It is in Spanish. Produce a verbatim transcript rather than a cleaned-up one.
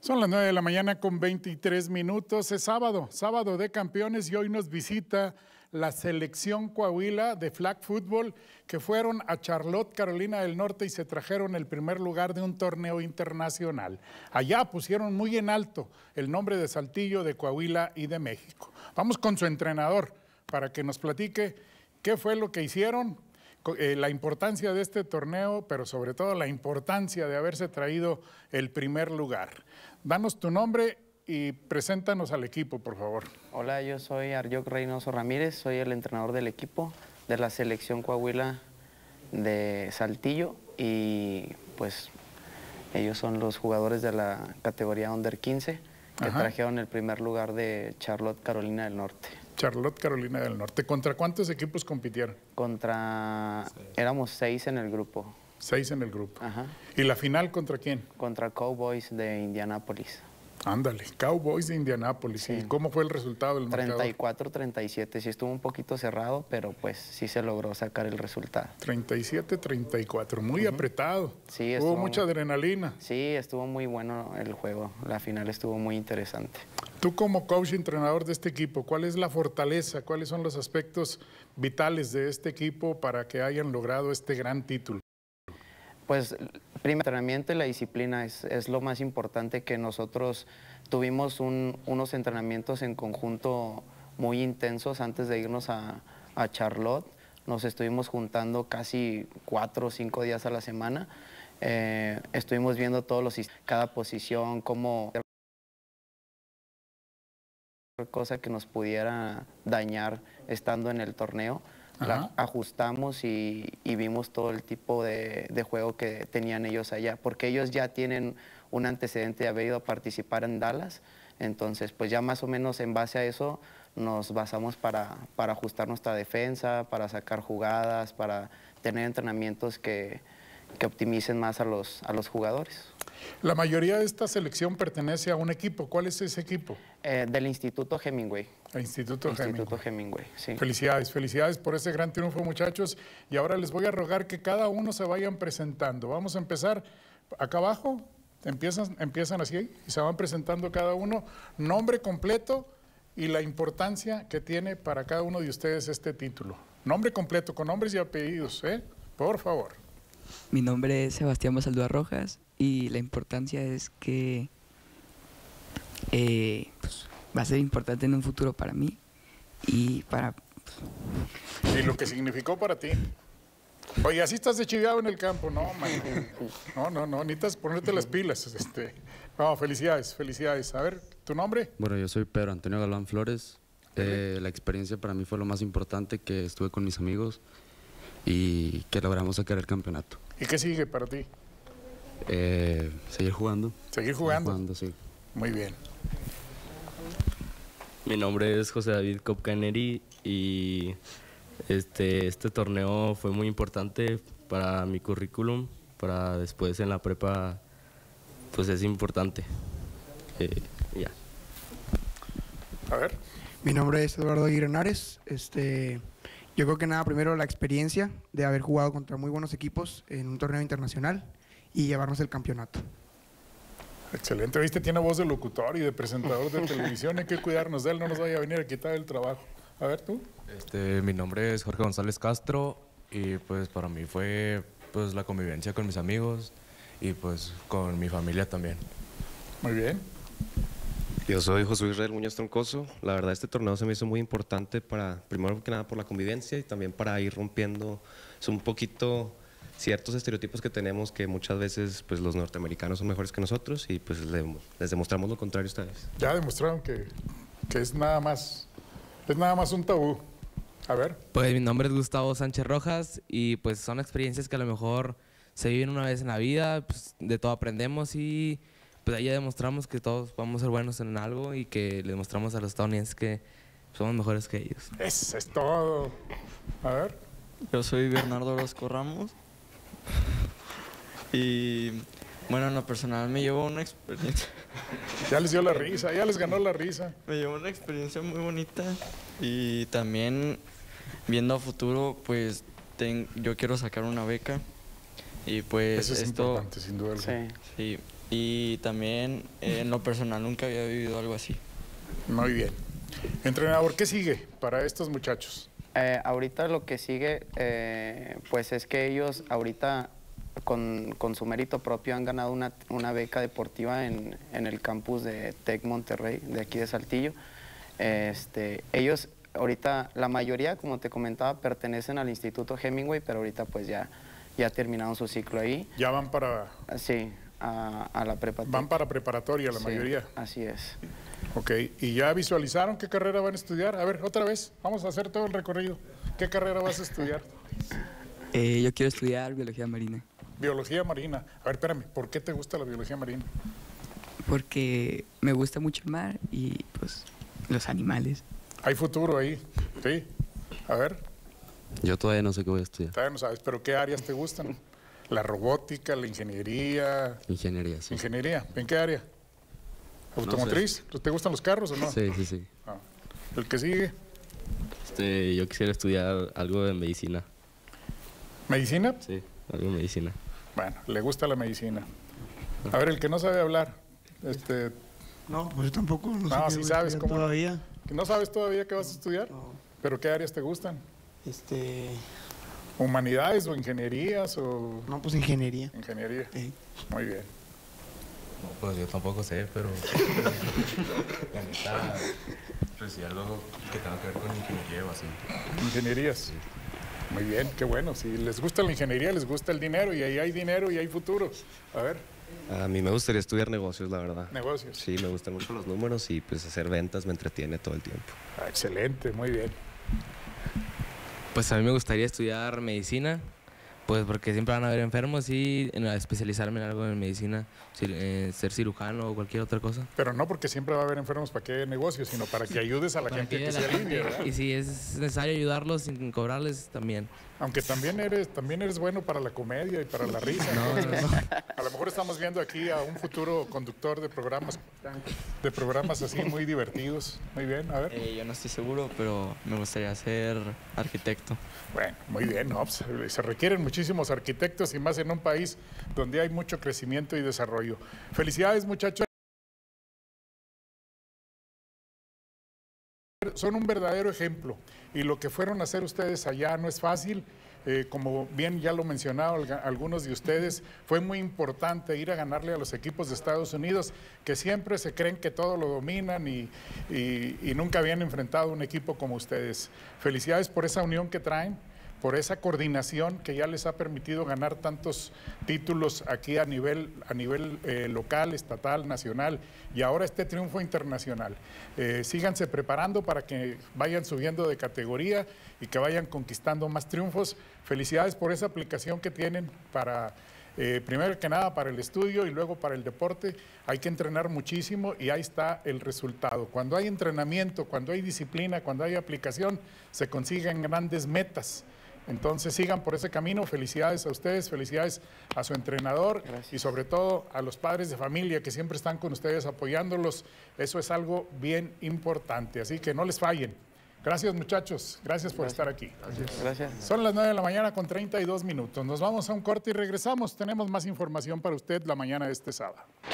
Son las nueve de la mañana con veintitrés minutos. Es sábado, sábado de campeones y hoy nos visita la selección Coahuila de flag football que fueron a Charlotte, Carolina del Norte y se trajeron el primer lugar de un torneo internacional. Allá pusieron muy en alto el nombre de Saltillo, de Coahuila y de México. Vamos con su entrenador para que nos platique qué fue lo que hicieron, eh, la importancia de este torneo, pero sobre todo la importancia de haberse traído el primer lugar. Danos tu nombre y preséntanos al equipo, por favor. Hola, yo soy Aryoc Reynoso Ramírez, soy el entrenador del equipo de la selección Coahuila de Saltillo y pues ellos son los jugadores de la categoría under quince que Ajá. trajeron el primer lugar de Charlotte, Carolina del Norte. Charlotte, Carolina del Norte. ¿Contra cuántos equipos compitieron? Contra... éramos seis en el grupo. Seis en el grupo. Ajá. ¿Y la final contra quién? Contra Cowboys de Indianápolis. Ándale, Cowboys de Indianápolis. Sí. ¿Y cómo fue el resultado del marcador? treinta y cuatro a treinta y siete, sí estuvo un poquito cerrado, pero pues sí se logró sacar el resultado. treinta y siete a treinta y cuatro, muy uh-huh. apretado. Sí, estuvo, hubo mucha adrenalina. Sí, estuvo muy bueno el juego, la final estuvo muy interesante. Tú como coach y entrenador de este equipo, ¿cuál es la fortaleza, cuáles son los aspectos vitales de este equipo para que hayan logrado este gran título? Pues, primer entrenamiento y la disciplina es, es lo más importante, que nosotros tuvimos un, unos entrenamientos en conjunto muy intensos antes de irnos a, a Charlotte. Nos estuvimos juntando casi cuatro o cinco días a la semana. Eh, estuvimos viendo todos los, cada posición, cómo cosa que nos pudiera dañar estando en el torneo. La ajustamos y, y vimos todo el tipo de, de juego que tenían ellos allá, porque ellos ya tienen un antecedente de haber ido a participar en Dallas, entonces pues ya más o menos en base a eso nos basamos para, para ajustar nuestra defensa, para sacar jugadas, para tener entrenamientos que, que optimicen más a los, a los jugadores. La mayoría de esta selección pertenece a un equipo. ¿Cuál es ese equipo? Eh, del Instituto Hemingway. El Instituto, Instituto Hemingway. Hemingway, sí. Felicidades, felicidades por ese gran triunfo, muchachos. Y ahora les voy a rogar que cada uno se vayan presentando. Vamos a empezar acá abajo. Empiezan, empiezan así y se van presentando cada uno. Nombre completo y la importancia que tiene para cada uno de ustedes este título. Nombre completo, con nombres y apellidos, ¿eh? Por favor. Mi nombre es Sebastián Basaldúa Rojas y la importancia es que eh, pues, va a ser importante en un futuro para mí y para... Pues... ¿Y lo que significó para ti? Oye, así estás de chiviado en el campo, no, man. No, no, no, necesitas ponerte las pilas. Este. No, felicidades, felicidades. A ver, ¿tu nombre? Bueno, yo soy Pedro Antonio Galván Flores. Eh, la experiencia para mí fue lo más importante, que estuve con mis amigos y que logramos sacar el campeonato. ¿Y qué sigue para ti? Eh, seguir jugando. ¿Seguir jugando? Seguir jugando, sí. Muy bien. Mi nombre es José David Copcaneri y este, este torneo fue muy importante para mi currículum, para después en la prepa, pues es importante. Eh, ya. A ver. Mi nombre es Eduardo Aguirre Henares. Este, yo creo que nada, primero la experiencia de haber jugado contra muy buenos equipos en un torneo internacional y llevarnos el campeonato. Excelente. ¿Viste? Tiene voz de locutor y de presentador de televisión. Hay que cuidarnos de él, no nos vaya a venir a quitar el trabajo. A ver, ¿tú? Este, mi nombre es Jorge González Castro y pues para mí fue pues la convivencia con mis amigos y pues con mi familia también. Muy bien. Yo soy José Israel Muñoz Troncoso. La verdad, este torneo se me hizo muy importante para, primero que nada, por la convivencia y también para ir rompiendo un poquito ciertos estereotipos que tenemos, que muchas veces pues los norteamericanos son mejores que nosotros y pues les, les demostramos lo contrario esta vez. Ya demostraron que, que es nada más, es nada más un tabú. A ver. Pues mi nombre es Gustavo Sánchez Rojas y pues son experiencias que a lo mejor se viven una vez en la vida, pues de todo aprendemos y pues ahí ya demostramos que todos vamos a ser buenos en algo y que le demostramos a los estadounidenses que somos mejores que ellos. Eso es todo. A ver. Yo soy Bernardo Orozco Ramos y bueno, en lo personal me llevo una experiencia. Ya les dio la risa, ya les ganó la risa. Me llevo una experiencia muy bonita y también viendo a futuro, pues ten, yo quiero sacar una beca y pues eso es esto, importante, sin duda. Sí, sí, y también eh, en lo personal nunca había vivido algo así. Muy bien. Entrenador, ¿qué sigue para estos muchachos? Eh, ahorita lo que sigue, eh, pues es que ellos ahorita con, con su mérito propio han ganado una, una beca deportiva en, en el campus de Tec Monterrey, de aquí de Saltillo. Este, ellos ahorita, la mayoría, como te comentaba, pertenecen al Instituto Hemingway, pero ahorita pues ya, ya terminaron su ciclo ahí. Ya van para... Sí, a, a la prepa. Van para preparatoria la Sí, mayoría. así es. Ok, ¿y ya visualizaron qué carrera van a estudiar? A ver, otra vez, vamos a hacer todo el recorrido. ¿Qué carrera vas a estudiar? Eh, yo quiero estudiar biología marina. Biología marina. A ver, espérame, ¿por qué te gusta la biología marina? Porque me gusta mucho el mar y pues los animales. Hay futuro ahí, ¿sí? A ver, Yo todavía no sé qué voy a estudiar. todavía no sabes, pero ¿qué áreas te gustan? La robótica, la ingeniería. Ingeniería, sí. ¿Ingeniería? ¿En qué área? ¿Automotriz? ¿Te gustan los carros o no? Sí, sí, sí. Ah. ¿El que sigue? Este, yo quisiera estudiar algo de medicina. ¿Medicina? Sí, algo de medicina. Bueno, le gusta la medicina. A ver, el que no sabe hablar. Este, No, pues yo tampoco. No, sé no, qué sí voy a sabes estudiar cómo. todavía. ¿Que ¿No sabes todavía qué vas a estudiar? No. ¿Pero qué áreas te gustan? Este, ¿Humanidades o ingenierías o...? no, pues ingeniería. Ingeniería. Sí. Muy bien. No, pues yo tampoco sé, pero la neta, pues sí, algo que tenga que ver con ingeniería o así. Ingenierías. Muy bien, qué bueno. Si les gusta la ingeniería, les gusta el dinero y ahí hay dinero y hay futuro. A ver, A mí me gustaría estudiar negocios, la verdad. negocios. Sí, me gustan mucho los números y pues hacer ventas me entretiene todo el tiempo. Ah, excelente, muy bien. Pues a mí me gustaría estudiar medicina, pues porque siempre van a haber enfermos y en- especializarme en algo en medicina, cir- eh, ser cirujano o cualquier otra cosa. Pero no porque siempre va a haber enfermos para que haya negocios, sino para que ayudes a la Para gente que que la se gente- alivie, ¿verdad? y si es necesario ayudarlos sin cobrarles, también. Aunque también eres, también eres bueno para la comedia y para la risa. No, entonces, no, no. A lo mejor estamos viendo aquí a un futuro conductor de programas, de programas así muy divertidos. Muy bien, a ver. Eh, yo no estoy seguro, pero me gustaría ser arquitecto. Bueno, muy bien, ¿no? Pues, se requieren muchísimos arquitectos y más en un país donde hay mucho crecimiento y desarrollo. Felicidades, muchachos. Son un verdadero ejemplo y lo que fueron a hacer ustedes allá no es fácil. Eh, como bien ya lo mencionaron algunos de ustedes, fue muy importante ir a ganarle a los equipos de Estados Unidos que siempre se creen que todo lo dominan y, y, y nunca habían enfrentado un equipo como ustedes. Felicidades por esa unión que traen, por esa coordinación que ya les ha permitido ganar tantos títulos aquí a nivel, a nivel eh, local, estatal, nacional y ahora este triunfo internacional. Eh, síganse preparando para que vayan subiendo de categoría y que vayan conquistando más triunfos. Felicidades por esa aplicación que tienen para, eh, primero que nada, para el estudio y luego para el deporte. Hay que entrenar muchísimo y ahí está el resultado. Cuando hay entrenamiento, cuando hay disciplina, cuando hay aplicación, se consiguen grandes metas. Entonces sigan por ese camino. Felicidades a ustedes, felicidades a su entrenador. Gracias. Y sobre todo a los padres de familia que siempre están con ustedes apoyándolos. Eso es algo bien importante, así que no les fallen. Gracias, muchachos, gracias por Gracias. estar aquí. Gracias. Gracias. Son las nueve de la mañana con treinta y dos minutos. Nos vamos a un corte y regresamos. Tenemos más información para usted la mañana de este sábado.